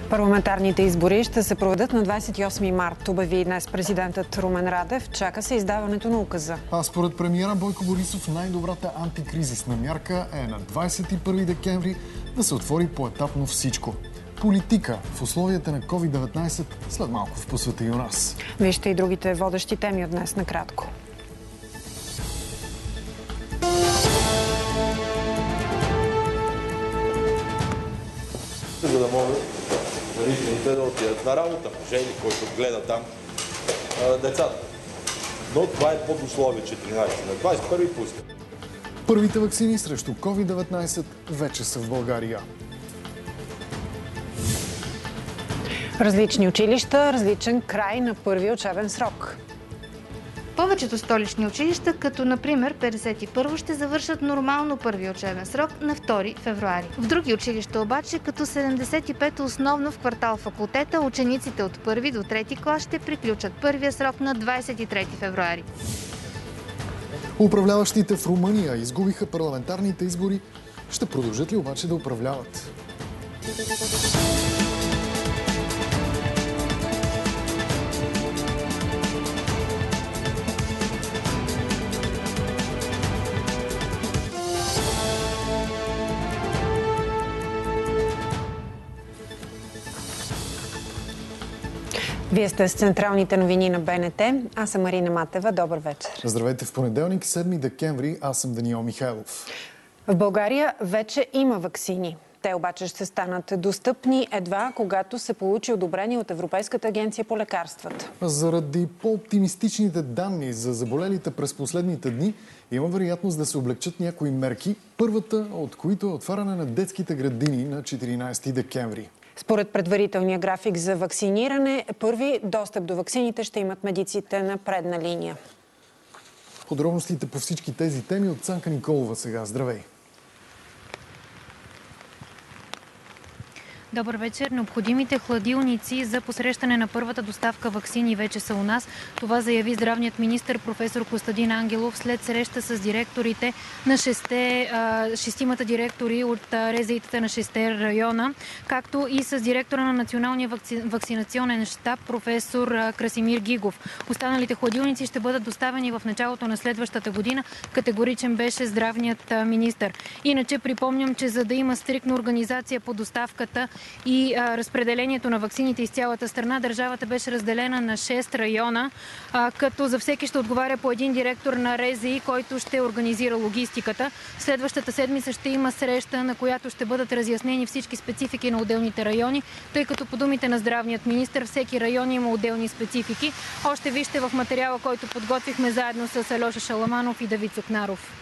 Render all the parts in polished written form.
Парламентарните избори ще се проведат на 28 март, обяви днес президентът Румен Радев. Чака се издаването на указа. А според премиера Бойко Борисов най-добрата антикризисна мярка е на 21 декември да се отвори поетапно всичко. Политика в условията на COVID-19 след малко в По света и у нас. Вижте и другите водещи теми от днес накратко. За да могат родителите да отидат на работа, мъже или който гледа там децата. Но това е под условие 14. На 21 пуска. Първите ваксини срещу COVID-19 вече са в България. Различни училища, различен край на първия учебен срок. Повечето столични училища, като например 51, ще завършат нормално първи учебен срок на 2 февруари. В други училища обаче, като 75 основно в квартал Факултета, учениците от 1 до 3 клас ще приключат първия срок на 23 февруари. Управляващите в Румъния изгубиха парламентарните избори. Ще продължат ли обаче да управляват? Вие сте с централните новини на БНТ. Аз съм Марина Матева. Добър вечер. Здравейте в понеделник, 7 декември. Аз съм Даниел Михайлов. В България вече има ваксини. Те обаче ще станат достъпни едва когато се получи одобрение от Европейската агенция по лекарствата. Заради по-оптимистичните данни за заболелите през последните дни, има вероятност да се облегчат някои мерки, първата от които е отваряне на детските градини на 14 декември. Според предварителния график за вакциниране, първи достъп до ваксините ще имат медиците на предна линия. Подробностите по всички тези теми от Цанка Николова сега. Здравей! Добър вечер. Необходимите хладилници за посрещане на първата доставка ваксини вече са у нас. Това заяви здравният министър професор Костадин Ангелов след среща с директорите на шестимата директори от РЗИ-тата на 6 района, както и с директора на Националния вакцинационен щаб професор Красимир Гигов. Останалите хладилници ще бъдат доставени в началото на следващата година. Категоричен беше здравният министър. Иначе припомням, че за да има стриктна организация по доставката и разпределението на ваксините из цялата страна, държавата беше разделена на 6 района, като за всеки ще отговаря по един директор на РЗИ, който ще организира логистиката. Следващата седмица ще има среща, на която ще бъдат разяснени всички специфики на отделните райони, тъй като по думите на здравният министър всеки район има отделни специфики. Още вижте в материала, който подготвихме заедно с Алеша Шаламанов и Давид Цукнаров.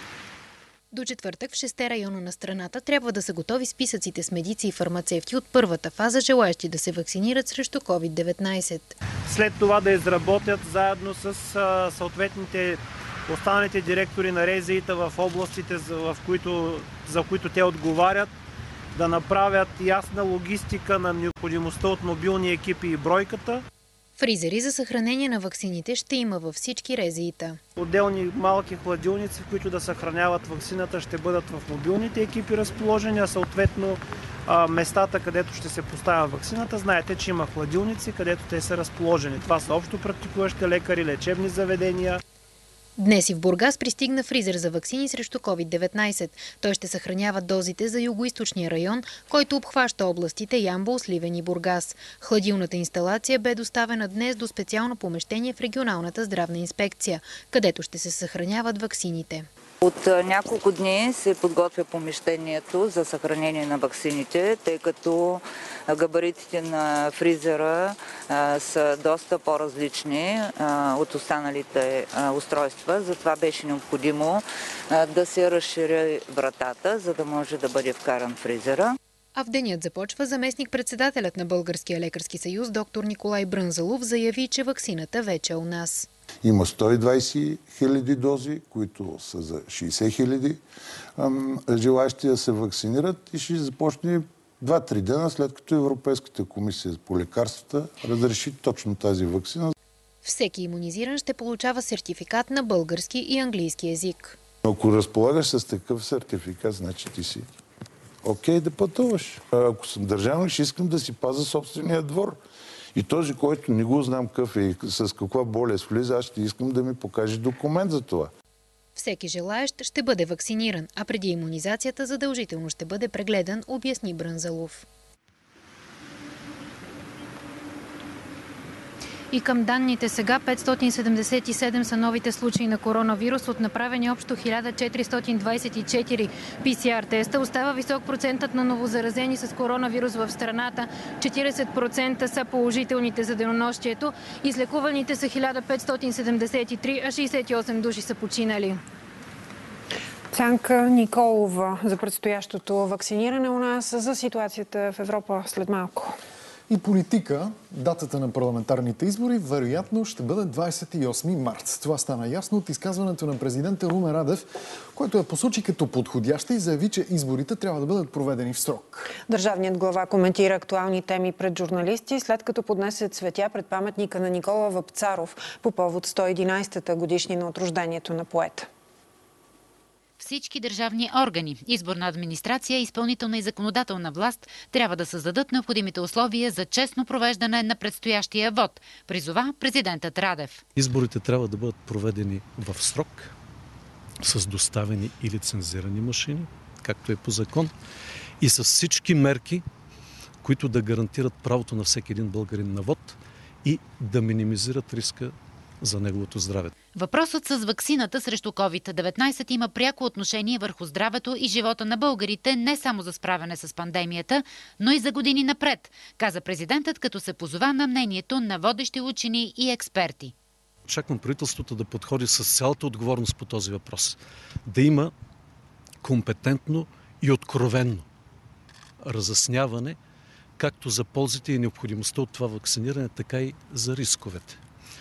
До четвъртък в 6 района на страната трябва да са готови списъците с медици и фармацевти от първата фаза, желаещи да се вакцинират срещу COVID-19. След това да изработят заедно с съответните останалите директори на РЗИ-та в областите, за които те отговарят, да направят ясна логистика на необходимостта от мобилни екипи и бройката. Фризери за съхранение на ваксините ще има във всички РЗИ-та. Отделни малки хладилници, в които да съхраняват ваксината, ще бъдат в мобилните екипи разположени, а съответно местата, където ще се поставя ваксината, знаете, че има хладилници, където те са разположени. Това са общо практикуващи лекари, лечебни заведения. Днес и в Бургас пристигна фризер за ваксини срещу COVID-19. Той ще съхранява дозите за югоизточния район, който обхваща областите Ямбол, Сливен и Бургас. Хладилната инсталация бе доставена днес до специално помещение в регионалната здравна инспекция, където ще се съхраняват ваксините. От няколко дни се подготвя помещението за съхранение на ваксините, тъй като габаритите на фризера са доста по-различни от останалите устройства. Затова беше необходимо да се разшири вратата, за да може да бъде вкаран фризера. А в денят започва заместник-председателят на Българския лекарски съюз доктор Николай Брънзалов заяви, че ваксината вече е у нас. Има 120 000 дози, които са за 60 000 желаящи да се вакцинират и ще започне 2-3 дена след като Европейската комисия по лекарствата разреши точно тази вакцина. Всеки имунизиран ще получава сертификат на български и английски език. Ако разполагаш с такъв сертификат, значи ти си окей да пътуваш. Ако съм държавник, ще искам да си пазя собствения двор. И този, който не го знам какъв е и с каква болест влиза, аз ще искам да ми покаже документ за това. Всеки желаещ ще бъде вакциниран, а преди имунизацията задължително ще бъде прегледан, обясни Брънзалов. И към данните сега 577 са новите случаи на коронавирус, от направени общо 1424 PCR теста. Остава висок процентът на новозаразени с коронавирус в страната. 40% са положителните за денонощието. Излекуваните са 1573, а 68 души са починали. Цянка Николова за предстоящото вакциниране у нас, за ситуацията в Европа след малко. И политика, датата на парламентарните избори вероятно ще бъде 28 март. Това стана ясно от изказването на президента Румен Радев, който я посочи като подходяща и заяви, че изборите трябва да бъдат проведени в срок. Държавният глава коментира актуални теми пред журналисти, след като поднесе цветя пред паметника на Никола Вапцаров по повод 111-та годишнина от рождението на поета. Всички държавни органи, изборна администрация, изпълнителна и законодателна власт трябва да създадат необходимите условия за честно провеждане на предстоящия вод, призова президентът Радев. Изборите трябва да бъдат проведени в срок, с доставени и лицензирани машини, както е по закон, и с всички мерки, които да гарантират правото на всеки един българин на вод и да минимизират риска за неговото здраве. Въпросът с ваксината срещу COVID-19 има пряко отношение върху здравето и живота на българите не само за справяне с пандемията, но и за години напред, каза президентът, като се позова на мнението на водещи учени и експерти. Очаквам правителството да подходи с цялата отговорност по този въпрос. Да има компетентно и откровенно разясняване както за ползите и необходимостта от това вакциниране, така и за рисковете.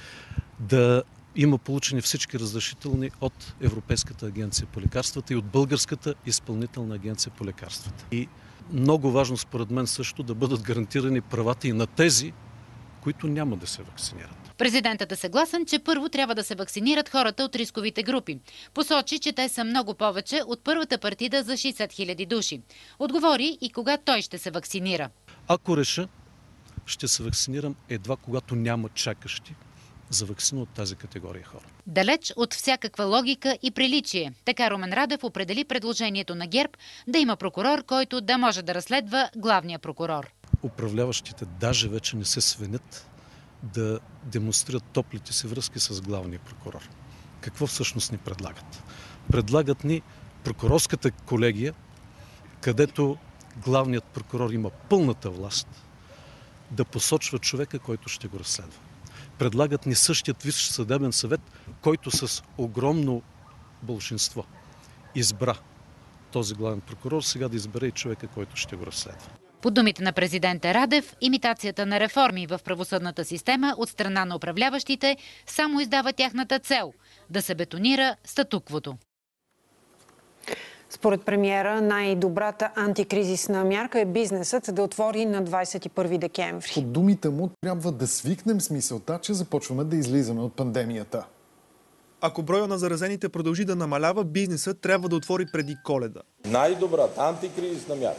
Да има получени всички разрешителни от Европейската агенция по лекарствата и от Българската изпълнителна агенция по лекарствата. И много важно според мен също да бъдат гарантирани правата и на тези, които няма да се вакцинират. Президентът е съгласен, че първо трябва да се вакцинират хората от рисковите групи. Посочи, че те са много повече от първата партида за 60 000 души. Отговори и кога той ще се вакцинира. Ако реша, ще се вакцинирам едва когато няма чакащи за вакцина от тази категория хора. Далеч от всякаква логика и приличие. Така Румен Радев определи предложението на ГЕРБ да има прокурор, който да може да разследва главния прокурор. Управляващите даже вече не се свенят да демонстрират топлите си връзки с главния прокурор. Какво всъщност ни предлагат? Предлагат ни прокурорската колегия, където главният прокурор има пълната власт да посочва човека, който ще го разследва. Предлагат ни същият Висш съдебен съвет, който с огромно болшинство избра този главен прокурор, сега да избере и човека, който ще го разследва. По думите на президента Радев, имитацията на реформи в правосъдната система от страна на управляващите само издава тяхната цел – да се бетонира статуквото. Според премиера, най-добрата антикризисна мярка е бизнесът да отвори на 21 декември. Под думите му трябва да свикнем с мисълта, че започваме да излизаме от пандемията. Ако броя на заразените продължи да намалява, бизнесът трябва да отвори преди Коледа. Най-добрата антикризисна мярка,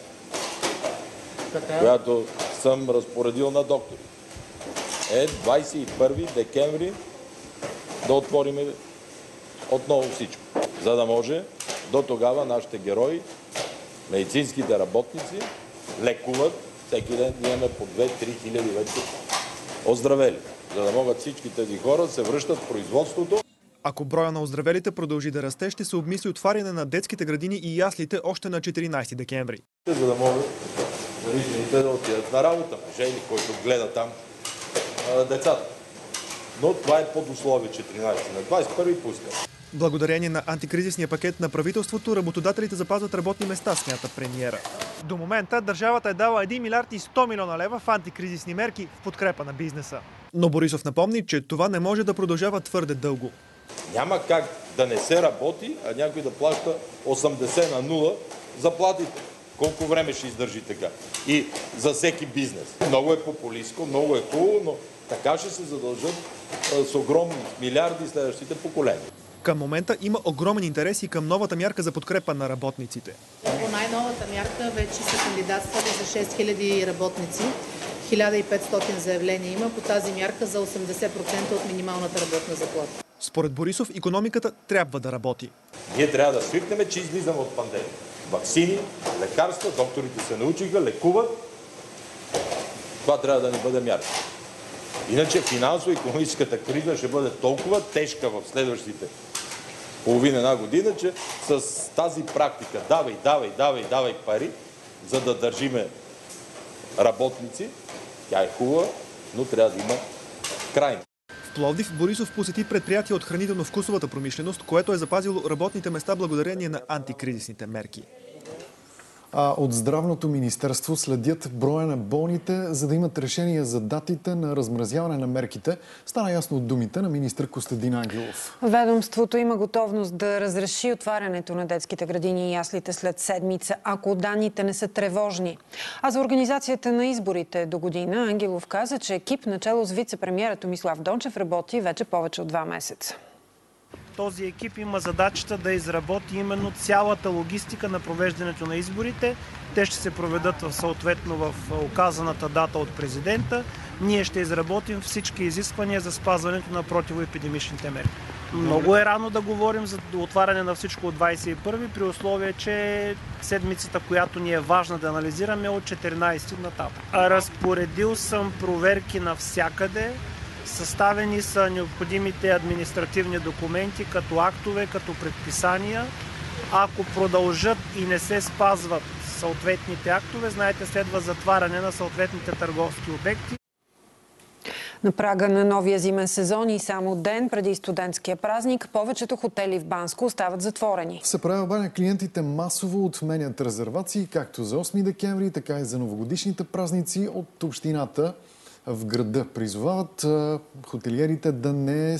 която съм разпоредил на доктори, е 21 декември да отворим отново всичко, за да може до тогава нашите герои, медицинските работници, лекуват. Всеки ден имаме по 2-3 хиляди вече оздравели, за да могат всички тези хора да се връщат в производството. Ако броя на оздравелите продължи да расте, ще се обмисли отваряне на детските градини и яслите още на 14 декември. За да могат родителите да отидат на работа, мъже или който гледа там децата. Но това е под условие 14. На 21 пускат. Благодарение на антикризисния пакет на правителството, работодателите запазват работни места, смята премиера. До момента държавата е дала 1 милиард и 100 милиона лева в антикризисни мерки в подкрепа на бизнеса. Но Борисов напомни, че това не може да продължава твърде дълго. Няма как да не се работи, а някой да плаща 80 на 0 заплатите. Колко време ще издържи така? И за всеки бизнес. Много е популистко, много е хубаво, но така ще се задължат с огромни милиарди следващите поколения. Към момента има огромен интерес и към новата мярка за подкрепа на работниците. По най-новата мярка вече са кандидатствали за 6000 работници. 1500 заявления има по тази мярка за 80% от минималната работна заплата. Според Борисов, икономиката трябва да работи. Ние трябва да свикнем, че излизаме от пандемия. Ваксини, лекарства, докторите се научиха, лекуват. Това трябва да ни бъде мярка. Иначе финансово-икономическата криза ще бъде толкова тежка в следващите половина година, че с тази практика давай пари, за да държиме работници, тя е хубава, но трябва да има край. В Пловдив Борисов посети предприятие от хранително-вкусовата промишленост, което е запазило работните места благодарение на антикризисните мерки. А от Здравното министерство следят броя на болните, за да имат решения за датите на размразяване на мерките. Стана ясно от думите на министър Костадин Ангелов. Ведомството има готовност да разреши отварянето на детските градини и яслите след седмица, ако данните не са тревожни. А за организацията на изборите до година Ангелов каза, че екип начело с вице-премиера Томислав Дончев работи вече повече от 2 месеца. Този екип има задачата да изработи именно цялата логистика на провеждането на изборите. Те ще се проведат съответно в указаната дата от президента. Ние ще изработим всички изисквания за спазването на противоепидемичните мерки. Много е рано да говорим за отваряне на всичко от 21 при условие, че седмицата, която ни е важна да анализираме, от 14 нататък. Разпоредил съм проверки навсякъде. Съставени са необходимите административни документи, като актове, като предписания. Ако продължат и не се спазват съответните актове, знаете, следва затваряне на съответните търговски обекти. На прага на новия зимен сезон и само ден преди студентския празник, повечето хотели в Банско остават затворени. В Сапарева баня клиентите масово отменят резервации, както за 8 декември, така и за новогодишните празници от общината в града. Призовават хотелиерите да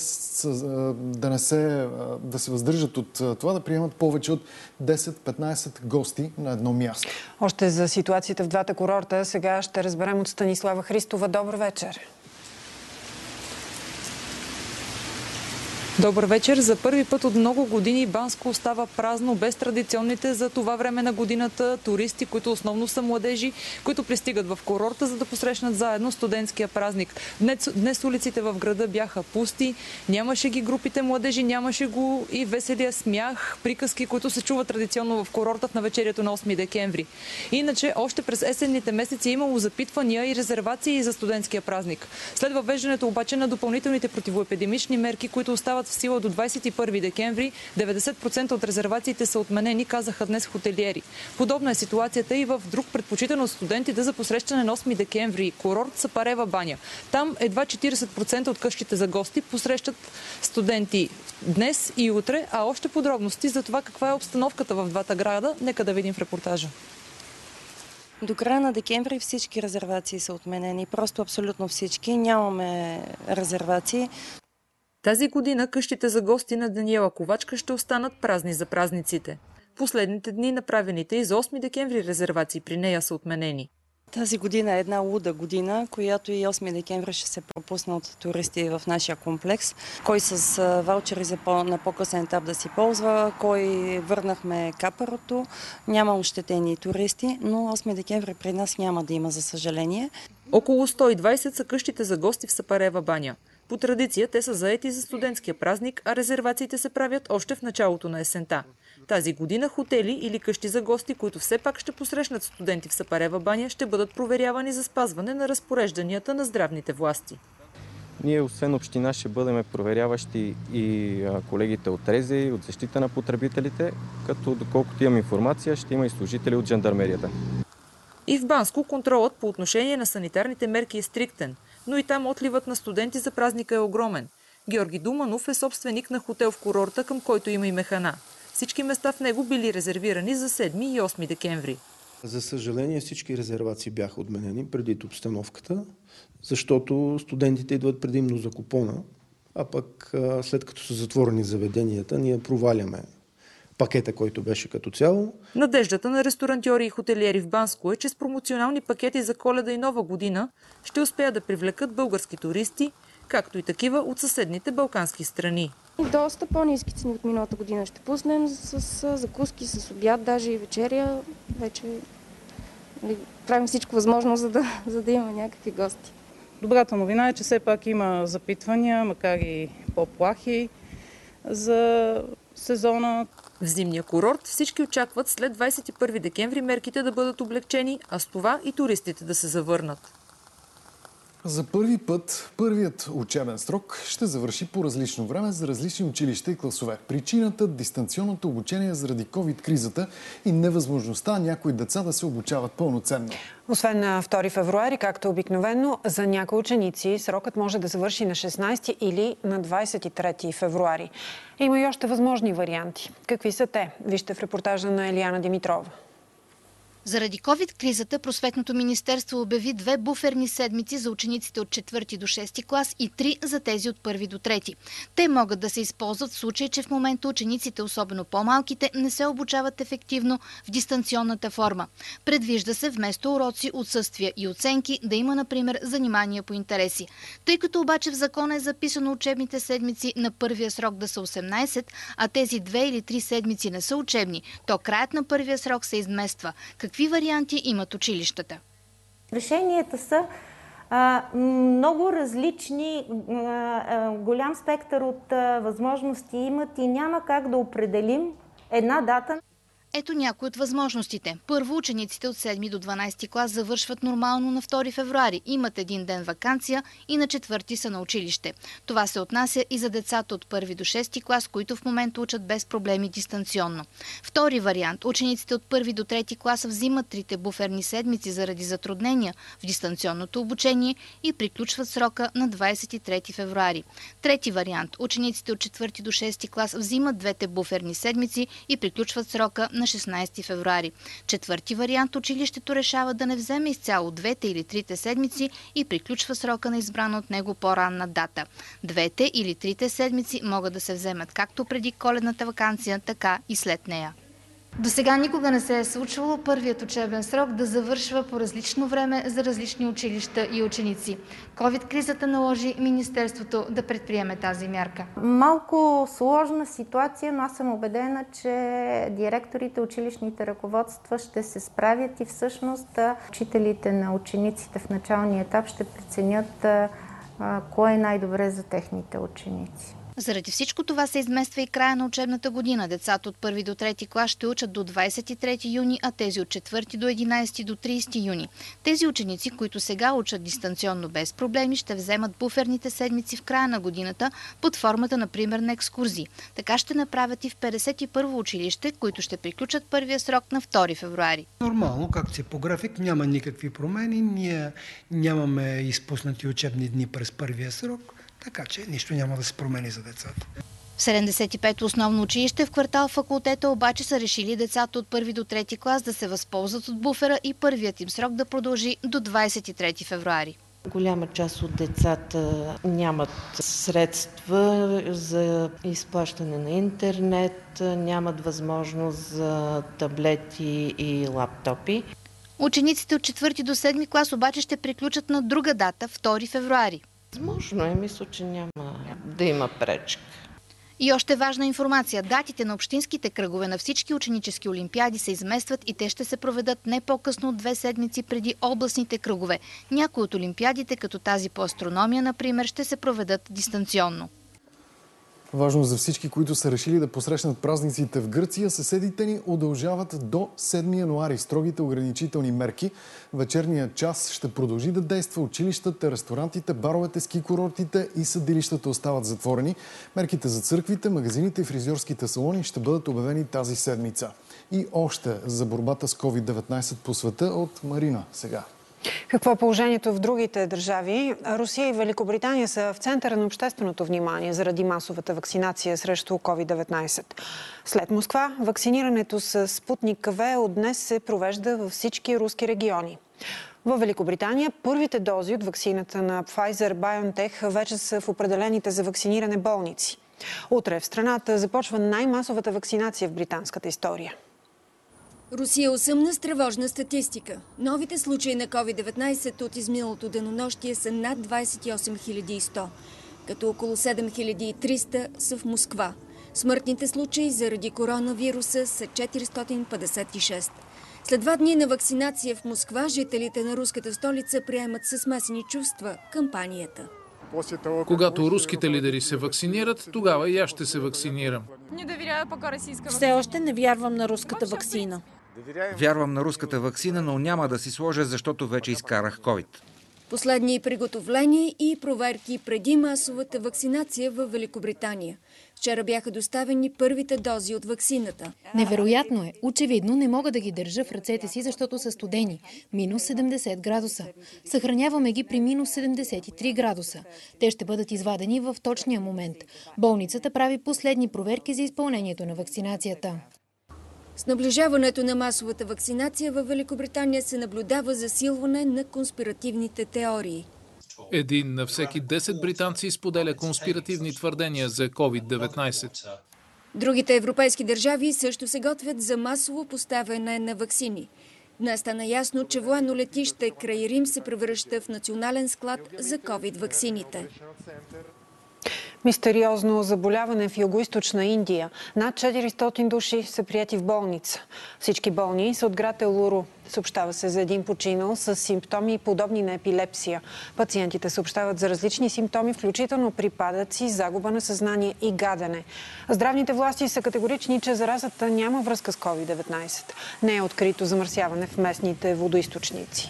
се въздържат от това да приемат повече от 10-15 гости на едно място. Още за ситуацията в двата курорта сега ще разберем от Станислава Христова. Добър вечер! Добър вечер! За първи път от много години Банско остава празно, без традиционните за това време на годината туристи, които основно са младежи, които пристигат в курорта, за да посрещнат заедно студентския празник. Днес улиците в града бяха пусти, нямаше ги групите младежи, нямаше го и веселия смях, приказки, които се чуват традиционно в курорта в навечерието на 8 декември. Иначе, още през есенните месеци е имало запитвания и резервации за студентския празник. След въвеждането обаче на допълнителните противоепидемични мерки, които остават в сила до 21 декември, 90% от резервациите са отменени, казаха днес хотелиери. Подобна е ситуацията и в друг предпочитан от студентите за посрещане на 8 декември курорт Сапарева баня. Там едва 40% от къщите за гости посрещат студенти днес и утре, а още подробности за това каква е обстановката в двата града, нека да видим в репортажа. До края на декември всички резервации са отменени. Просто абсолютно всички. Нямаме резервации. Тази година къщите за гости на Даниела Ковачка ще останат празни за празниците. Последните дни направените и за 8 декември резервации при нея са отменени. Тази година е една луда година, която и 8 декември ще се пропусне от туристи в нашия комплекс. Кой с ваучери на по-късен етап да си ползва, кой върнахме капарото. Няма ощетени туристи, но 8 декември при нас няма да има, за съжаление. Около 120 са къщите за гости в Сапарева баня. По традиция те са заети за студентския празник, а резервациите се правят още в началото на есента. Тази година хотели или къщи за гости, които все пак ще посрещнат студенти в Сапарева баня, ще бъдат проверявани за спазване на разпорежданията на здравните власти. Ние, освен община, ще бъдем проверяващи и колегите от РЗИ, от защита на потребителите, като доколкото имам информация, ще има и служители от жандармерията. И в Банско контролът по отношение на санитарните мерки е стриктен, но и там отливът на студенти за празника е огромен. Георги Думанов е собственик на хотел в курорта, към който има и механа. Всички места в него били резервирани за 7 и 8 декември. За съжаление, всички резервации бяха отменени преди обстановката, защото студентите идват предимно за купона, а пък след като са затворени заведенията, ние проваляме пакета, който беше като цяло. Надеждата на ресторантьори и хотелиери в Банско е, че с промоционални пакети за Коледа и Нова година ще успеят да привлекат български туристи както и такива от съседните балкански страни. Доста по-ниски цени от миналата година ще пуснем с закуски, с обяд, даже и вечеря. Вече правим всичко възможно, за да има някакви гости. Добрата новина е, че все пак има запитвания, макар и по-плахи за сезона. В зимния курорт всички очакват след 21 декември мерките да бъдат облегчени, а с това и туристите да се завърнат. За първи път първият учебен срок ще завърши по различно време за различни училища и класове. Причината – дистанционното обучение заради COVID-кризата и невъзможността някои деца да се обучават пълноценно. Освен на 2 февруари, както обикновено, за някои ученици срокът може да завърши на 16 или на 23 февруари. Има и още възможни варианти. Какви са те? Вижте в репортажа на Елияна Димитрова. Заради COVID-кризата Просветното министерство обяви 2 буферни седмици за учениците от 4 до 6 клас и 3 за тези от 1 до 3. Те могат да се използват в случай, че в момента учениците, особено по-малките, не се обучават ефективно в дистанционната форма. Предвижда се вместо уроци, отсъствия и оценки да има, например, занимания по интереси. Тъй като обаче в закона е записано учебните седмици на първия срок да са 18, а тези 2 или 3 седмици не са учебни, то краят на първия срок се измества. Какви варианти имат училищата? Решенията са много различни, голям спектър от възможности имат и няма как да определим една дата. Ето някои от възможностите. Първо, учениците от 7 до 12 клас завършват нормално на 2 февруари. Имат един ден ваканция и на 4 са на училище. Това се отнася и за децата от 1 до 6 клас, които в момента учат без проблеми дистанционно. Втори вариант. Учениците от 1 до 3 клас взимат 3 буферни седмици заради затруднения в дистанционното обучение и приключват срока на 23 февруари. Трети вариант. Учениците от 4 до 6 клас взимат 2 буферни седмици и приключват срока на 16 февруари. Четвърти вариант, училището решава да не вземе изцяло 2 или 3 седмици и приключва срока на избрана от него по-ранна дата. 2 или 3 седмици могат да се вземат както преди коледната ваканция, така и след нея. До сега никога не се е случвало първият учебен срок да завършва по различно време за различни училища и ученици. COVID-кризата наложи Министерството да предприеме тази мярка. Малко сложна ситуация, но аз съм убедена, че директорите, училищните ръководства ще се справят и всъщност учителите на учениците в началния етап ще преценят кое е най-добре за техните ученици. Заради всичко това се измества и края на учебната година. Децата от 1 до 3 клас ще учат до 23 юни, а тези от 4 до 11 до 30 юни. Тези ученици, които сега учат дистанционно без проблеми, ще вземат буферните седмици в края на годината под формата, например, на екскурзии. Така ще направят и в 51-во училище, които ще приключат първия срок на 2 февруари. Нормално, както си по график, няма никакви промени. Ние нямаме изпуснати учебни дни през първия срок. Така че нищо няма да се промени за децата. В 75-то основно училище в квартал Факултета обаче са решили децата от 1 до 3 клас да се възползват от буфера и първият им срок да продължи до 23 февруари. Голяма част от децата нямат средства за изплащане на интернет, нямат възможност за таблети и лаптопи. Учениците от 4 до 7 клас обаче ще приключат на друга дата, 2 февруари. Възможно е, мисля, че няма да има пречка. И още важна информация. Датите на общинските кръгове на всички ученически олимпиади се изместват и те ще се проведат не по-късно от 2 седмици преди областните кръгове. Някои от олимпиадите, като тази по астрономия, например, ще се проведат дистанционно. Важно за всички, които са решили да посрещнат празниците в Гърция, съседите ни удължават до 7 януари строгите ограничителни мерки. Вечерният час ще продължи да действа. Училищата, ресторантите, баровете, ски курортите и съдилищата остават затворени. Мерките за църквите, магазините и фризьорските салони ще бъдат обявени тази седмица. И още за борбата с COVID-19 по света от Марина сега. Какво е положението в другите държави? Русия и Великобритания са в центъра на общественото внимание заради масовата вакцинация срещу COVID-19. След Москва, вакцинирането с Спутник В от днес се провежда във всички руски региони. В Великобритания първите дози от ваксината на Pfizer-BioNTech вече са в определените за вакциниране болници. Утре в страната започва най-масовата вакцинация в британската история. Русия осъмна с тревожна статистика. Новите случаи на COVID-19 от изминалото денонощие са над 28 100. като около 7300 са в Москва. Смъртните случаи заради коронавируса са 456. След 2 дни на вакцинация в Москва, жителите на руската столица приемат със смесени чувства кампанията. Когато руските лидери се вакцинират, тогава и аз ще се вакцинирам. Все още не вярвам на руската ваксина. Вярвам на руската ваксина, но няма да си сложа, защото вече изкарах COVID. Последни приготовления и проверки преди масовата вакцинация в Великобритания. Вчера бяха доставени първите дози от ваксината. Невероятно е. Очевидно не мога да ги държа в ръцете си, защото са студени. Минус 70 градуса. Съхраняваме ги при минус 73 градуса. Те ще бъдат извадени в точния момент. Болницата прави последни проверки за изпълнението на вакцинацията. С наближаването на масовата вакцинация в Великобритания се наблюдава засилване на конспиративните теории. 1 на всеки 10 британци споделя конспиративни твърдения за COVID-19. Другите европейски държави също се готвят за масово поставяне на ваксини. Днес стана ясно, че военно летище край Рим се превръща в национален склад за COVID-ваксините. Мистериозно заболяване в югоизточна Индия. Над 400 души са приети в болница. Всички болни са от град Елуру. Съобщава се за един починал с симптоми подобни на епилепсия. Пациентите съобщават за различни симптоми, включително припадъци, загуба на съзнание и гадене. Здравните власти са категорични, че заразата няма връзка с COVID-19. Не е открито замърсяване в местните водоизточници.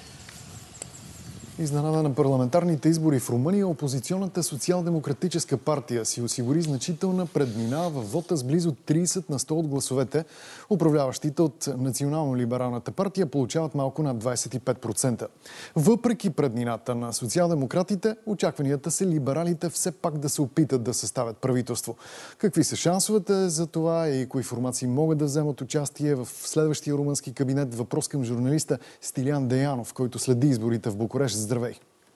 Изненада на парламентарните избори в Румъния, опозиционната социал-демократическа партия си осигури значителна преднина във вота с близо 30 на 100 от гласовете. Управляващите от Национално-либералната партия получават малко над 25%. Въпреки преднината на социал-демократите, очакванията са либералите все пак да се опитат да съставят правителство. Какви са шансовете за това и кои формации могат да вземат участие в следващия румънски кабинет? Въпрос към журналиста Стилян Деянов, който следи изборите в Букурещ. Здравей!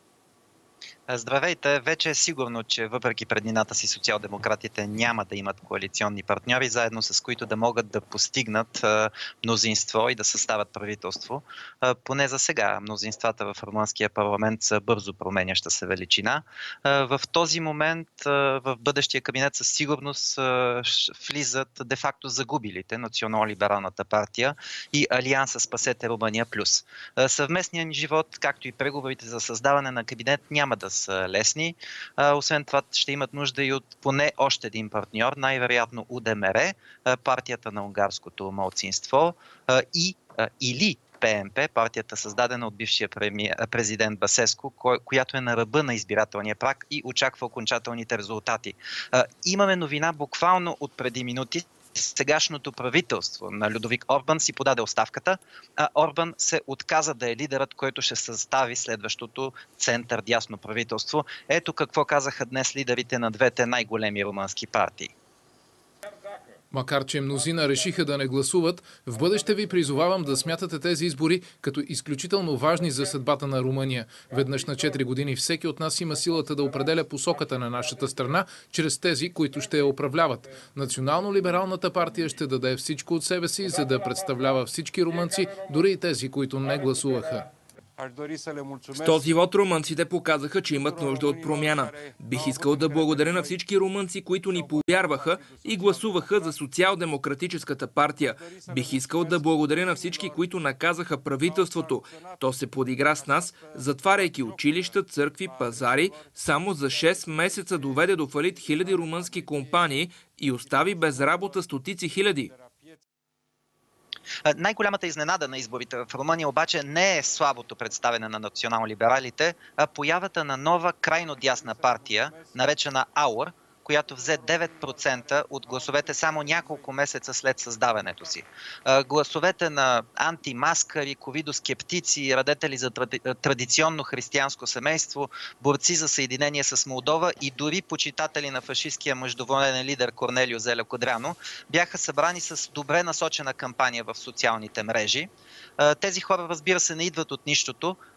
Здравейте! Вече е сигурно, че въпреки преднината си социал-демократите няма да имат коалиционни партньори, заедно с които да могат да постигнат мнозинство и да съставят правителство. Поне за сега мнозинствата в румънския парламент са бързо променяща се величина. В този момент в бъдещия кабинет със сигурност влизат де-факто загубилите Национално-либералната партия и Алианса Спасете Румъния плюс. Съвместният ни живот, както и преговорите за създаване на кабинет няма да са лесни. Освен това ще имат нужда и от поне още един партньор, най-вероятно УДМР, партията на унгарското малцинство или ПМП, партията създадена от бившия президент Басеско, която е на ръба на избирателния праг и очаква окончателните резултати. Имаме новина буквално от преди минути. Сегашното правителство на Людовик Орбан си подаде оставката, а Орбан се отказа да е лидерът, който ще състави следващото център-дясно правителство. Ето какво казаха днес лидерите на двете най-големи румънски партии. Макар че мнозина решиха да не гласуват, в бъдеще ви призовавам да смятате тези избори като изключително важни за съдбата на Румъния. Веднъж на 4 години всеки от нас има силата да определя посоката на нашата страна чрез тези, които ще я управляват. Национално-либералната партия ще даде всичко от себе си, за да представлява всички румънци, дори и тези, които не гласуваха. С този вод румънците показаха, че имат нужда от промяна. Бих искал да благодаря на всички румънци, които ни повярваха и гласуваха за социал-демократическата партия. Бих искал да благодаря на всички, които наказаха правителството. То се подигра с нас, затваряйки училища, църкви, пазари. Само за 6 месеца доведе до фалит хиляди румънски компании и остави без работа стотици хиляди. Най-голямата изненада на изборите в Румъния обаче не е слабото представяне на национално-либералите, а появата на нова крайно дясна партия, наречена АУР, която взе 9% от гласовете само няколко месеца след създаването си. Гласовете на антимаскари, ковидоскептици, радетели за традиционно християнско семейство, борци за съединение с Молдова и дори почитатели на фашисткия междувоенен лидер Корнелио Зеле Кодрано бяха събрани с добре насочена кампания в социалните мрежи. Тези хора, разбира се, не идват от нищото.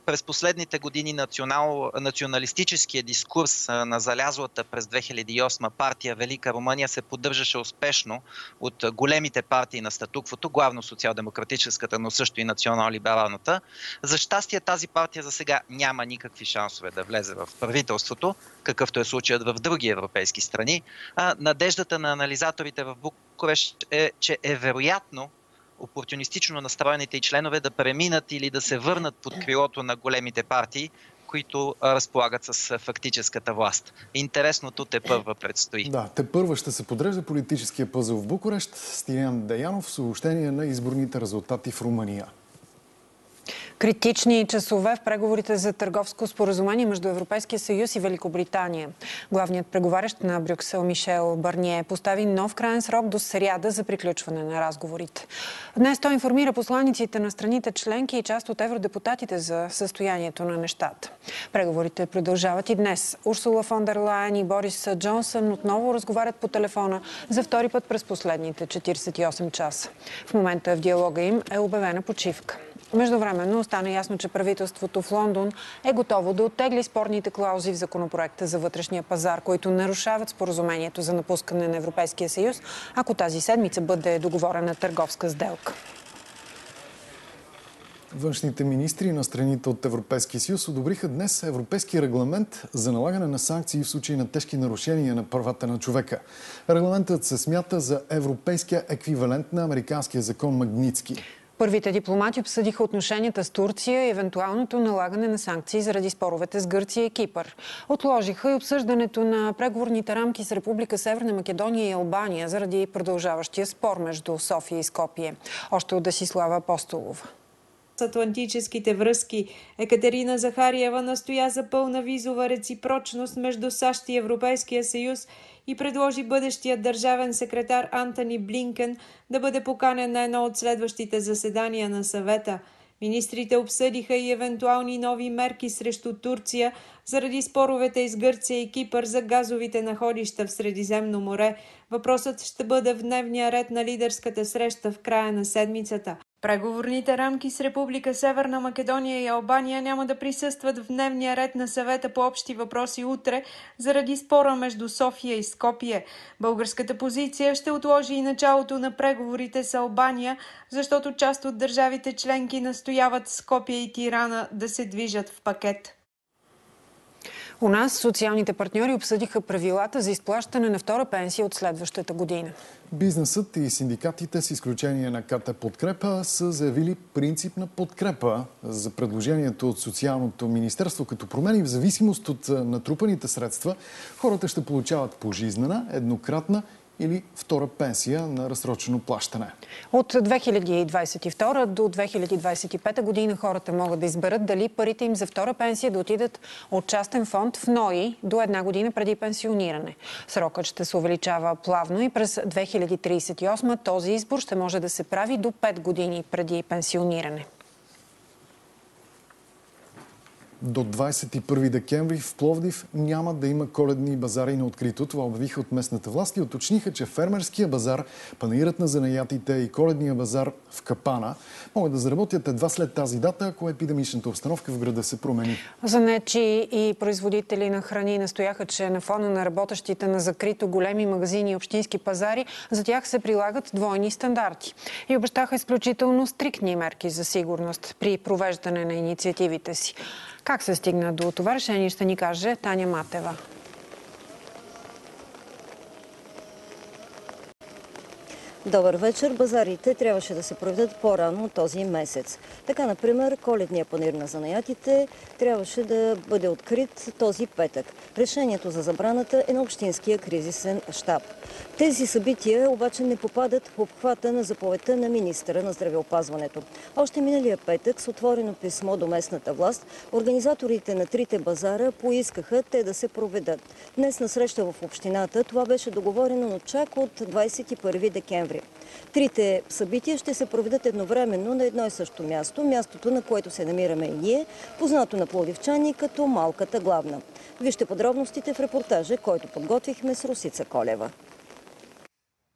през последните години националистическия дискурс на залязлата през 2008 партия Велика Румъния се поддържаше успешно от големите партии на статуквото, главно социал-демократическата, но също и национал-либералната. За щастие тази партия за сега няма никакви шансове да влезе в правителството, какъвто е случаят в други европейски страни. Надеждата на анализаторите в Букурещ е, че е вероятно опортунистично настроените и членове да преминат или да се върнат под крилото на големите партии, които разполагат с фактическата власт. Интересното тепърва предстои. Да, тепърва ще се подрежда политическия пъзел в Букурещ. Стилян Деянов, съобщение на изборните резултати в Румъния. Критични часове в преговорите за търговско споразумение между Европейския съюз и Великобритания. Главният преговарящ на Брюксел Мишел Барние постави нов краен срок до сряда за приключване на разговорите. Днес той информира посланиците на страните членки и част от евродепутатите за състоянието на нещата. Преговорите продължават и днес. Урсула фон дер Лайен и Борис Джонсън отново разговарят по телефона за втори път през последните 48 часа. В момента в диалога им е обявена почивка. Междувременно стана ясно, че правителството в Лондон е готово да оттегли спорните клаузи в законопроекта за вътрешния пазар, които нарушават споразумението за напускане на Европейския съюз, ако тази седмица бъде договорена търговска сделка. Външните министри на страните от Европейския съюз одобриха днес европейски регламент за налагане на санкции в случай на тежки нарушения на правата на човека. Регламентът се смята за европейския еквивалент на американския закон Магнитски. Първите дипломати обсъдиха отношенията с Турция и евентуалното налагане на санкции заради споровете с Гърция и Кипър. Отложиха и обсъждането на преговорните рамки с Република Северна Македония и Албания заради продължаващия спор между София и Скопие. Още от Десислава Апостолова. С атлантическите връзки Екатерина Захариева настоя за пълна визова реципрочност между САЩ и Европейския съюз и предложи бъдещият държавен секретар Антони Блинкен да бъде поканен на едно от следващите заседания на съвета. Министрите обсъдиха и евентуални нови мерки срещу Турция заради споровете из Гърция и Кипър за газовите находища в Средиземно море. Въпросът ще бъде в дневния ред на лидерската среща в края на седмицата. Преговорните рамки с Република Северна Македония и Албания няма да присъстват в дневния ред на съвета по общи въпроси утре заради спора между София и Скопие. Българската позиция ще отложи и началото на преговорите с Албания, защото част от държавите членки настояват Скопие и Тирана да се движат в пакет. У нас социалните партньори обсъдиха правилата за изплащане на втора пенсия от следващата година. Бизнесът и синдикатите, с изключение на КТ Подкрепа, са заявили принципна подкрепа за предложението от Социалното министерство, като промени в зависимост от натрупаните средства. Хората ще получават пожизнена, еднократна или втора пенсия на разсрочено плащане. От 2022 до 2025 година хората могат да изберат дали парите им за втора пенсия да отидат от частен фонд в НОИ до една година преди пенсиониране. Срокът ще се увеличава плавно и през 2038 този избор ще може да се прави до 5 години преди пенсиониране. До 21 декември в Пловдив няма да има коледни базари на открито. Това обявиха от местната власт и уточниха, че фермерския базар, панаирът на занаятите и коледния базар в Капана могат да заработят едва след тази дата, ако епидемичната обстановка в града се промени. Занаятчии и производители на храни настояха, че на фона на работещите на закрито големи магазини и общински пазари, за тях се прилагат двойни стандарти. И обещаха изключително стриктни мерки за сигурност при провеждане на инициативите си. Как се стигна до това решение, ще ни каже Таня Матева. Добър вечер. Базарите трябваше да се проведат по-рано този месец. Така, например, коледния панаир на занаятите трябваше да бъде открит този петък. Решението за забраната е на Общинския кризисен щаб. Тези събития обаче не попадат в обхвата на заповедта на министъра на здравеопазването. Още миналия петък с отворено писмо до местната власт, организаторите на трите базара поискаха те да се проведат. Днес на среща в общината това беше договорено, но чак от 21 декември. Трите събития ще се проведат едновременно на едно и също място, мястото на което се намираме и ние, познато на пловдивчани като Малката главна. Вижте подробностите в репортажа, който подготвихме с Русица Колева.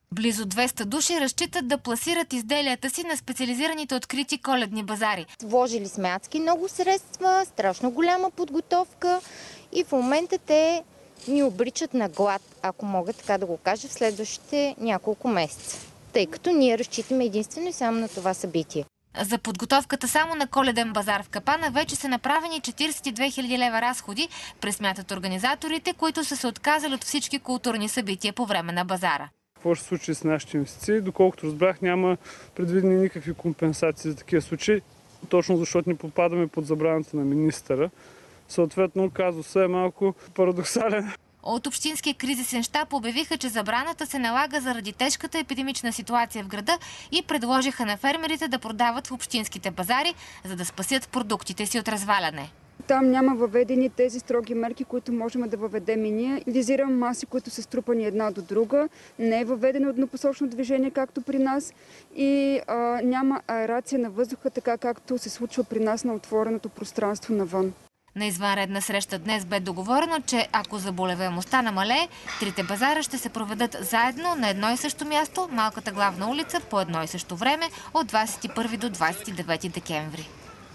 Близо 200 души разчитат да пласират изделията си на специализираните открити коледни базари. Вложили сме адски много средства, страшно голяма подготовка и в момента те ни обричат на глад, ако мога така да го кажа, в следващите няколко месеца. Тъй като ние разчитаме единствено и само на това събитие. За подготовката само на коледен базар в Капана вече са направени 42 000 лева разходи, пресмятат организаторите, които са се отказали от всички културни събития по време на базара. Какво ще се случи с нашите инвестиции? Доколкото разбрах, няма предвидени никакви компенсации за такива случаи, точно защото не попадаме под забраната на министъра. Съответно, казусът е малко парадоксален. От Общинския кризисен щаб обявиха, че забраната се налага заради тежката епидемична ситуация в града и предложиха на фермерите да продават в общинските базари, за да спасят продуктите си от разваляне. Там няма въведени тези строги мерки, които можем да въведем и ние. Визирам маси, които са струпани една до друга. Не е въведено еднопосочно движение, както при нас. И няма аерация на въздуха, така както се случва при нас на отвореното пространство навън. На извънредна среща днес бе договорено, че ако заболеваемостта намалее, трите базара ще се проведат заедно на едно и също място, малката главна улица, по едно и също време от 21 до 29 декември.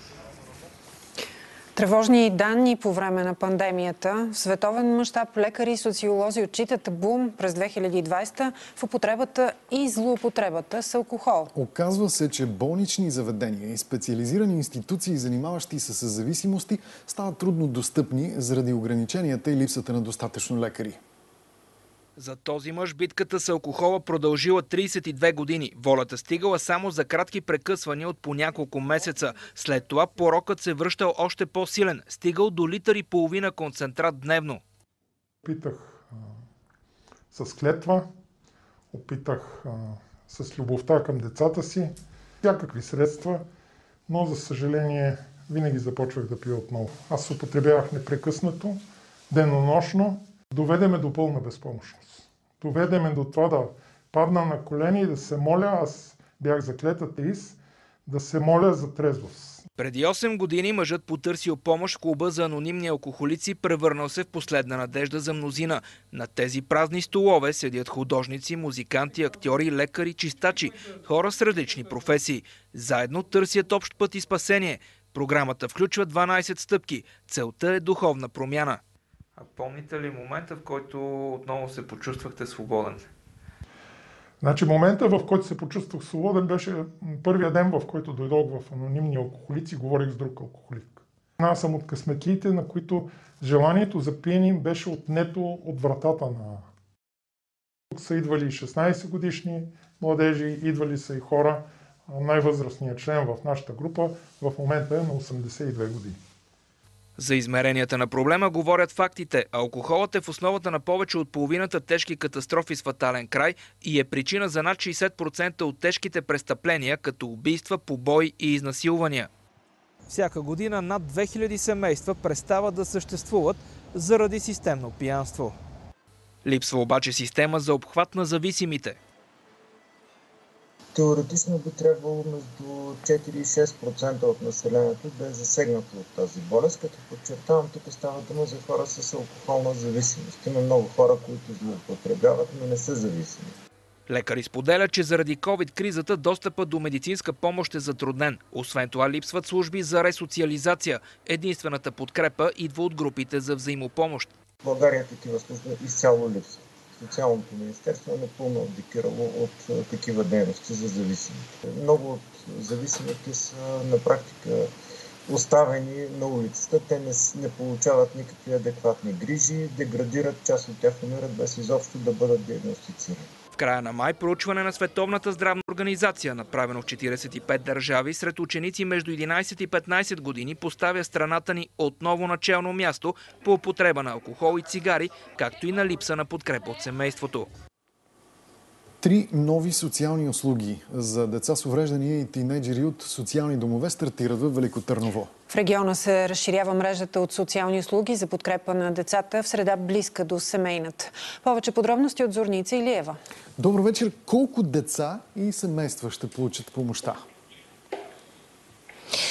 Тревожни данни по време на пандемията. В световен мащаб лекари и социолози отчитат бум през 2020 в употребата и злоупотребата с алкохол. Оказва се, че болнични заведения и специализирани институции, занимаващи се с зависимости, стават трудно достъпни заради ограниченията и липсата на достатъчно лекари. За този мъж битката с алкохола продължила 32 години. Волята стигала само за кратки прекъсвания от по няколко месеца. След това порокът се връщал още по-силен. Стигал до литър и половина концентрат дневно. Опитах с клетва, опитах с любовта към децата си, всякакви средства, но за съжаление винаги започвах да пия отново. Аз се употребявах непрекъснато, денонощно. Доведе ме до пълна безпомощност. Доведе ме до това да падна на колени и да се моля, аз бях заклет атеист, да се моля за трезвост. Преди 8 години мъжът потърсил помощ в клуба за анонимни алкохолици, превърнал се в последна надежда за мнозина. На тези празни столове седят художници, музиканти, актьори, лекари, чистачи, хора с различни професии. Заедно търсят общ път и спасение. Програмата включва 12 стъпки. Целта е духовна промяна. А помните ли момента, в който отново се почувствахте свободен? Значи момента, в който се почувствах свободен, беше първия ден, в който дойдох в анонимни алкохолици и говорих с друг алкохолик. Аз съм от късметлиите, на които желанието за пиене им беше отнето от вратата на... Тук са идвали 16 годишни младежи, идвали са и хора. Най-възрастният член в нашата група в момента е на 82 години. За измеренията на проблема говорят фактите. Алкохолът е в основата на повече от половината тежки катастрофи с фатален край и е причина за над 60% от тежките престъпления, като убийства, побои и изнасилвания. Всяка година над 2000 семейства престават да съществуват заради системно пиянство. Липсва обаче система за обхват на зависимите. Теоретично би трябвало между 4 и 6% от населението да е засегнато от тази болест, като подчертавам, тук става дума за хора с алкохолна зависимост. Има много хора, които злоупотребяват, но не са зависими. Лекари споделят, че заради COVID-кризата достъпът до медицинска помощ е затруднен. Освен това липсват служби за ресоциализация. Единствената подкрепа идва от групите за взаимопомощ. В България такива служби изцяло липсват. Социалното министерство е напълно абдикирало от такива дейности за зависимите. Много от зависимите са на практика оставени на улицата. Те не получават никакви адекватни грижи, деградират, част от тях умират без изобщо да бъдат диагностицирани. В края на май проучване на Световната здравна организация, направено в 45 държави, сред ученици между 11 и 15 години, поставя страната ни отново на челно място по употреба на алкохол и цигари, както и на липса на подкрепа от семейството. 3 нови социални услуги за деца с увреждания и тинейджери от социални домове стартират в Велико Търново. В региона се разширява мрежата от социални услуги за подкрепа на децата в среда близка до семейната. Повече подробности от Зорница Илиева. Добър вечер. Колко деца и семейства ще получат помощта?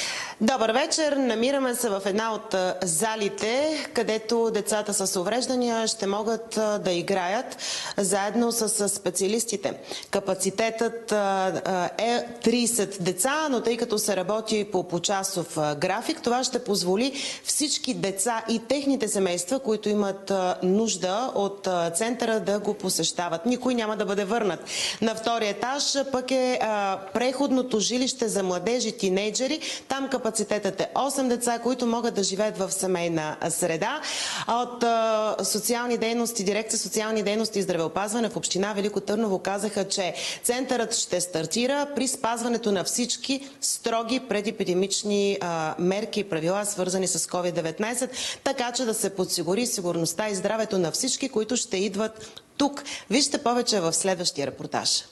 Добър вечер! Намираме се в една от залите, където децата с увреждания ще могат да играят заедно с специалистите. Капацитетът е 30 деца, но тъй като се работи по почасов график, това ще позволи всички деца и техните семейства, които имат нужда от центъра, да го посещават. Никой няма да бъде върнат. На втория етаж пък е преходното жилище за младежи, тинейджери. Там капацитетът е 8 деца, които могат да живеят в семейна среда. От социални дейности, дирекция социални дейности и здравеопазване в община Велико Търново казаха, че центърът ще стартира при спазването на всички строги предепидемични мерки и правила, свързани с COVID-19, така че да се подсигури сигурността и здравето на всички, които ще идват тук. Вижте повече в следващия репортаж.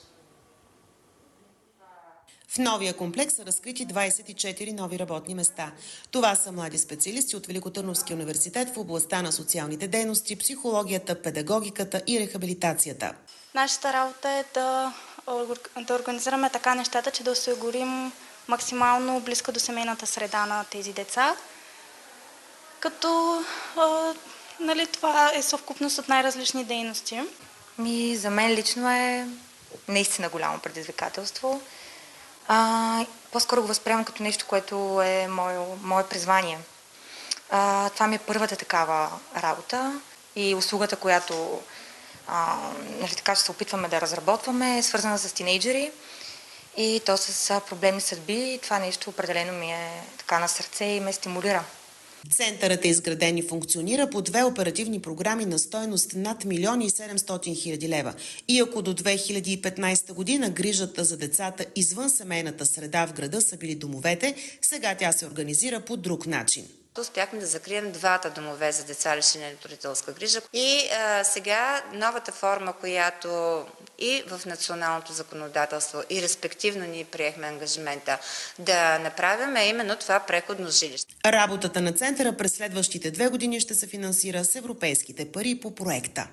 В новия комплекс са разкрити 24 нови работни места. Това са млади специалисти от Великотърновския университет в областта на социалните дейности, психологията, педагогиката и рехабилитацията. Нашата работа е да организираме така нещата, че да осигурим максимално близко до семейната среда на тези деца. Като това е съвкупност от най-различни дейности. За мен лично е наистина голямо предизвикателство. По-скоро го възприемам като нещо, което е мое призвание. Това ми е първата такава работа и услугата, която така ще се опитваме да разработваме, е свързана с тинейджери и то с проблемни съдби. Това нещо определено ми е така на сърце и ме стимулира. Центърът е изграден и функционира по 2 оперативни програми на стойност над 1 700 000 лева. И ако до 2015 година грижата за децата извън семейната среда в града са били домовете, сега тя се организира по друг начин. Успяхме да закрием 2 домове за деца лишени от родителска грижа. И сега новата форма, която и в националното законодателство и респективно ние приехме ангажимента да направим, е именно това преходно жилище. Работата на центъра през следващите 2 години ще се финансира с европейските пари по проекта.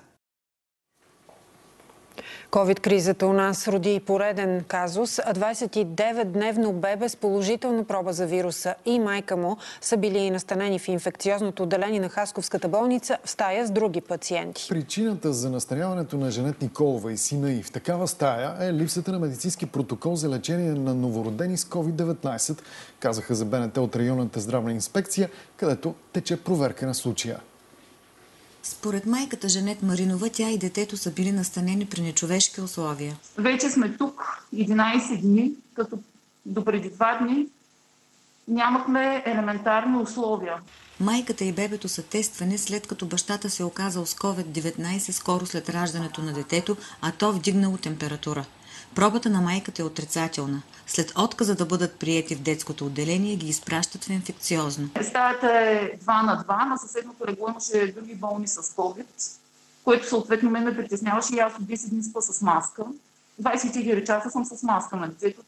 Ковид-кризата у нас роди пореден казус. 29-дневно бебе с положителна проба за вируса и майка му са били настанени в инфекциозното отделение на Хасковската болница в стая с други пациенти. Причината за настаняването на Жанет Николова и сина й в такава стая е липсата на медицински протокол за лечение на новородени с COVID-19, казаха за БНТ от районната здравна инспекция, където тече проверка на случая. Според майката Жанет Маринова, тя и детето са били настанени при нечовешки условия. Вече сме тук 11 дни, като допреди 2 дни нямахме елементарни условия. Майката и бебето са тествани, след като бащата се оказал с COVID-19 скоро след раждането на детето, а то вдигнало температура. Пробата на майката е отрицателна. След отказа да бъдат приети в детското отделение, ги изпращат в инфекциозно. Стаята е 2 на 2, на съседното легло имаше други болни с COVID, което съответно ме притесняваше и аз от 10 дни спа с маска. 24 часа съм с маска на детето.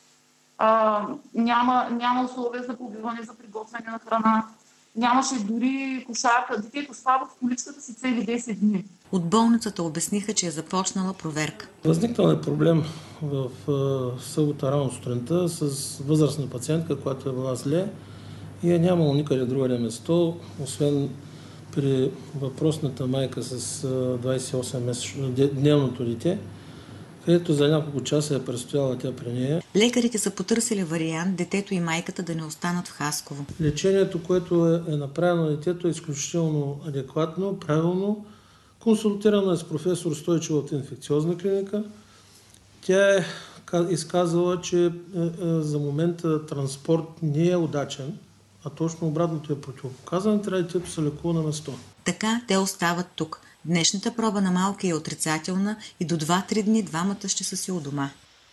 Няма условия за побиване, за приготвяне на храна. Нямаше дори кошарка. Детето спава в количката си цели 10 дни. От болницата обясниха, че е започнала проверка. Възникнал е проблем в събота рано сутринта с възрастна пациентка, която е била зле и е нямало никъде другаде место, освен при въпросната майка с 28-дневното дете, където за няколко часа е престояла тя при нея. Лекарите са потърсили вариант детето и майката да не останат в Хасково. Лечението, което е направено на детето, е изключително адекватно, правилно. Консултирана е с професор Стойчева от инфекциозна клиника. Тя е изказала, че за момента транспорт не е удачен, а точно обратното е противопоказано, трябва детето се лекува на место. Така те остават тук. Днешната проба на малки е отрицателна и до 2-3 дни двамата ще са си у дома.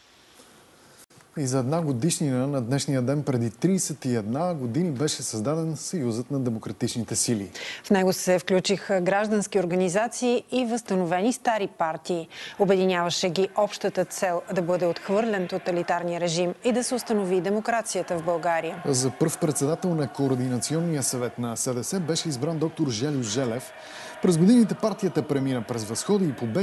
И за една годишнина на днешния ден преди 31 години беше създаден Съюзът на демократичните сили. В него се включиха граждански организации и възстановени стари партии. Обединяваше ги общата цел да бъде отхвърлен тоталитарния режим и да се установи демокрацията в България. За пръв председател на Координационния съвет на СДС беше избран доктор Желю Желев. През годините партията премина през възходи и победи,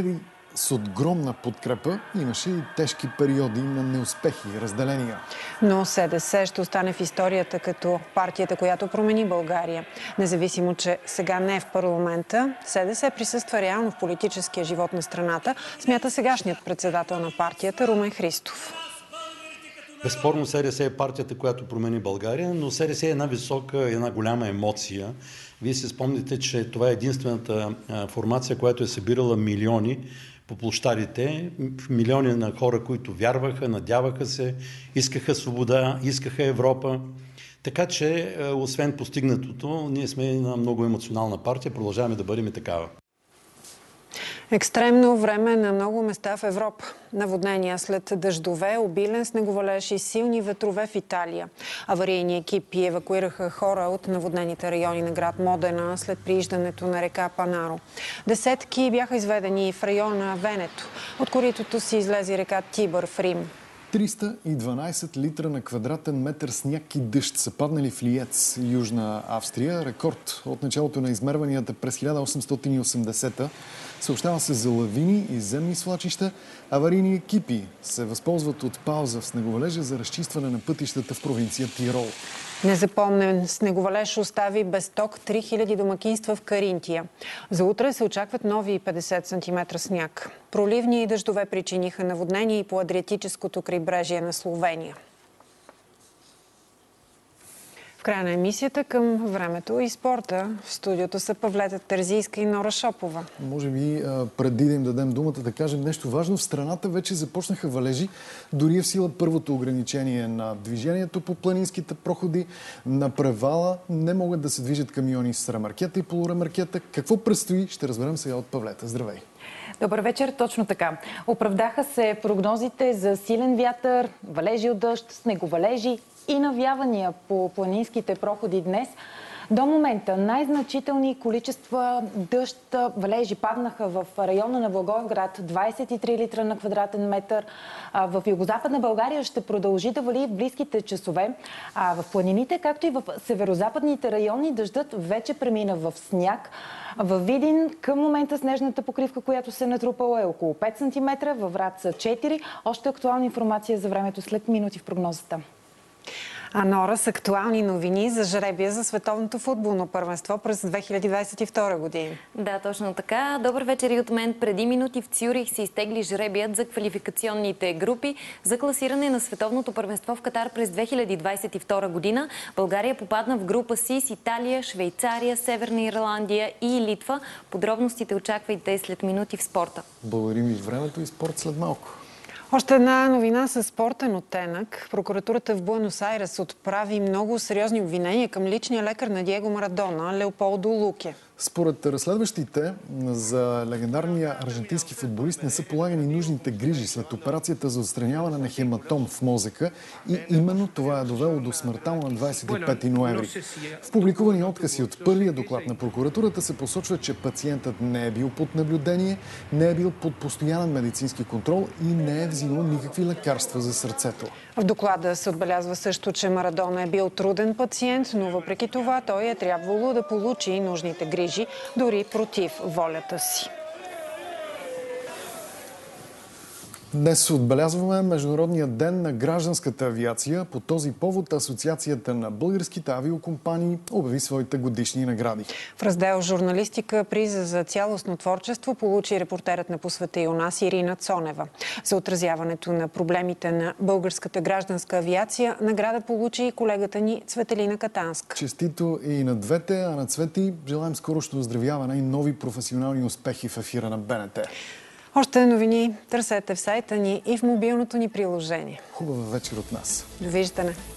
с огромна подкрепа, имаше и тежки периоди на неуспехи и разделения. Но СДС ще остане в историята като партията, която промени България. Независимо, че сега не е в парламента, СДС присъства реално в политическия живот на страната, смята сегашният председател на партията Румен Христов. Безспорно СДС е партията, която промени България, но СДС е една голяма емоция. Вие си спомните, че това е единствената формация, която е събирала милиони по площадите, милиони на хора, които вярваха, надяваха се, искаха свобода, искаха Европа. Така че, освен постигнатото, ние сме една много емоционална партия, продължаваме да бъдем и такава. Екстремно време на много места в Европа. Наводнения след дъждове, обилен снеговалеж и силни ветрове в Италия. Аварийни екипи евакуираха хора от наводнените райони на град Модена след прииждането на река Панаро. Десетки бяха изведени в района Венето. От коритото си излезе река Тибър в Рим. 312 литра на квадратен метър сняг и дъжд са паднали в Лиец, Южна Австрия. Рекорд от началото на измерванията през 1880-та. Съобщава се за лавини и земни свлачища. Аварийни екипи се възползват от пауза в снеговалежа за разчистване на пътищата в провинция Тирол. Незапомнен снеговалеж остави без ток 3000 домакинства в Каринтия. За утре се очакват нови 50 см сняг. Проливни и дъждове причиниха наводнения и по Адриатическото крайбрежие на Словения. В края на емисията към времето и спорта в студиото са Павлета Терзийска и Нора Шопова. Може би преди да им дадем думата да кажем нещо важно. В страната вече започнаха валежи. Дори е в сила първото ограничение на движението по планинските проходи. На превала не могат да се движат камиони с ремаркета и полуремаркета. Какво предстои, ще разберем сега от Павлета. Здравей! Добър вечер, точно така. Оправдаха се прогнозите за силен вятър, валежи от дъжд, снеговалежи и навявания по планинските проходи днес. До момента най-значителни количества дъжд, валежи паднаха в района на Благоевград, 23 литра на квадратен метър. В югозападна България ще продължи да вали в близките часове. В планините, както и в северозападните райони, дъждът вече премина в сняг. Във Видин към момента снежната покривка, която се натрупала, е около 5 см, във Враца 4. Още актуална информация за времето след минути в прогнозата. А Нора, с актуални новини за жребия за световното футболно първенство през 2022 година. Да, точно така. Добър вечер и от мен. Преди минути в Цюрих се изтегли жребият за квалификационните групи за класиране на световното първенство в Катар през 2022 година. България попадна в група си с Италия, Швейцария, Северна Ирландия и Литва. Подробностите очаквайте след минути в спорта. Благодарим ви времето и спорт след малко. Още една новина със спортен оттенък. Прокуратурата в Буенос Айрес отправи много сериозни обвинения към личния лекар на Диего Марадона, Леополдо Луке. Според разследващите, за легендарния аржентински футболист не са полагани нужните грижи след операцията за отстраняване на хематом в мозъка и именно това е довело до смъртта на 25 ноември. В публикувани откази от първия доклад на прокуратурата се посочва, че пациентът не е бил под наблюдение, не е бил под постоянен медицински контрол и не е взимал никакви лекарства за сърцето. В доклада се отбелязва също, че Марадона е бил труден пациент, но въпреки това той е трябвало да получи нужните грижи, дори против волята си. Днес отбелязваме Международния ден на гражданската авиация. По този повод Асоциацията на българските авиокомпании обяви своите годишни награди. В раздел журналистика приза за цялостно творчество получи репортерът на По света и у нас Ирина Цонева. За отразяването на проблемите на българската гражданска авиация награда получи и колегата ни Цветелина Катанска. Честито и на двете, а на Цвети желаем скорошно оздравяване и нови професионални успехи в ефира на БНТ. Още новини търсете в сайта ни и в мобилното ни приложение. Хубава вечер от нас. Довиждане!